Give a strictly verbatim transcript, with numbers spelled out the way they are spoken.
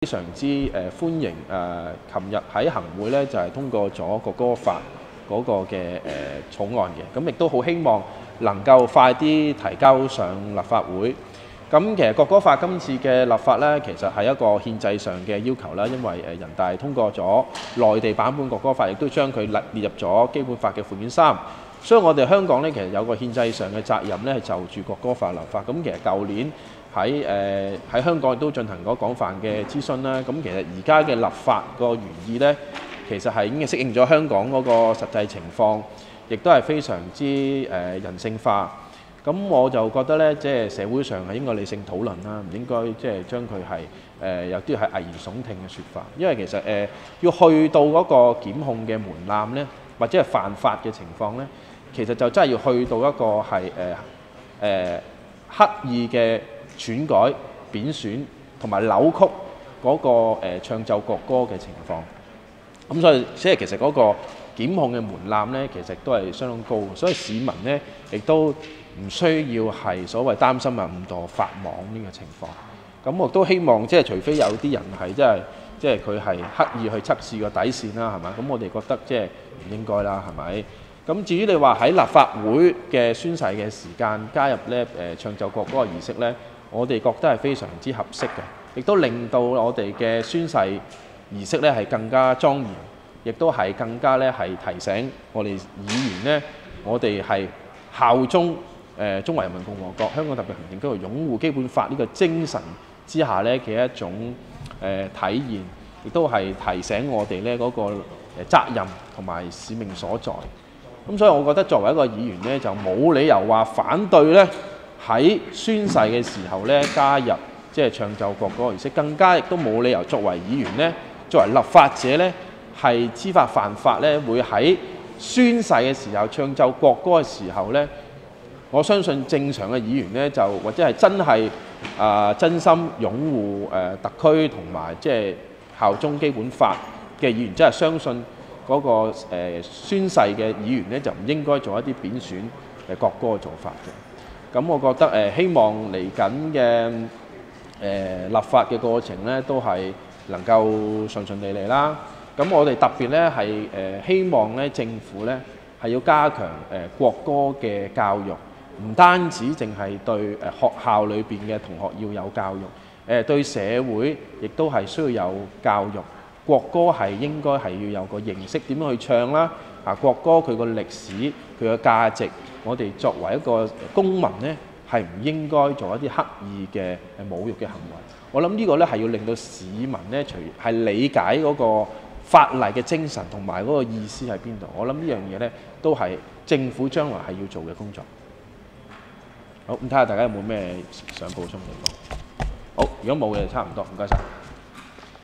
非常之誒歡迎誒，琴日喺行會咧就係通過咗國歌法嗰個嘅誒草案嘅，咁亦都好希望能夠快啲提交上立法會。咁其實國歌法今次嘅立法咧，其實係一個憲制上嘅要求啦，因為誒人大通過咗內地版本國歌法，亦都將佢列列入咗基本法嘅附件三。所以我哋香港咧其實有個憲制上嘅責任咧，係就住國歌法立法。咁其實舊年喺誒喺香港亦都進行過廣泛嘅諮詢啦。咁其實而家嘅立法個原意咧，其實係已經適應咗香港嗰個實際情況，亦都係非常之誒人性化。咁我就覺得咧，即係社會上係應該理性討論啦，唔應該即係將佢係誒有啲係危言聳聽嘅説法。因為其實誒、呃、要去到嗰個檢控嘅門檻咧，或者係犯法嘅情況咧，其實就真係要去到一個係誒誒刻意嘅篡改、貶損同埋扭曲嗰個誒唱奏國歌嘅情況。咁所以即係其實嗰個檢控嘅門檻咧，其實都係相當高，所以市民咧亦都唔需要係所謂擔心啊誤墮法網呢個情況。咁我都希望即係除非有啲人係即係即係佢係刻意去測試個底線啦，係嘛？咁我哋覺得即係唔應該啦，係咪？咁至於你話喺立法會嘅宣誓嘅時間加入咧誒唱奏國歌嘅儀式咧，我哋覺得係非常之合適嘅，亦都令到我哋嘅宣誓儀式咧係更加莊嚴，亦都係更加咧係提醒我哋議員咧，我哋係效忠誒中華人民共和國香港特別行政區，擁護基本法呢個精神之下咧嘅一種誒體現，亦都係提醒我哋咧嗰個誒責任同埋使命所在。咁所以我覺得作為一個議員咧，就冇理由話反對咧喺宣誓嘅時候咧加入即係唱奏國歌儀式，更加亦都冇理由作為議員咧，作為立法者咧係知法犯法咧，會喺宣誓嘅時候唱奏國歌嘅時候咧，我相信正常嘅議員咧就或者係真係啊、呃、真心擁護誒、呃、特區同埋即係效忠基本法嘅議員，真係相信嗰、那個、呃、宣誓嘅議員咧，就唔應該做一啲貶損誒國歌嘅做法嘅。咁我覺得誒、呃、希望嚟緊嘅誒立法嘅過程咧，都係能夠順順利利啦。咁我哋特別咧係誒希望咧政府咧係要加強誒國歌嘅教育，唔單止淨係對誒學校裏邊嘅同學要有教育，誒對社會亦都係需要有教育。國歌係應該係要有個認識點樣去唱啦。啊，國歌佢個歷史、佢個價值，我哋作為一個公民咧，係唔應該做一啲刻意嘅侮辱嘅行為。我諗呢個咧係要令到市民咧，除係理解嗰個法例嘅精神同埋嗰個意思喺邊度。我諗呢樣嘢咧，都係政府將來係要做嘅工作。好，咁睇下大家有冇咩想補充嘅？好，如果冇嘅就差唔多，唔該晒。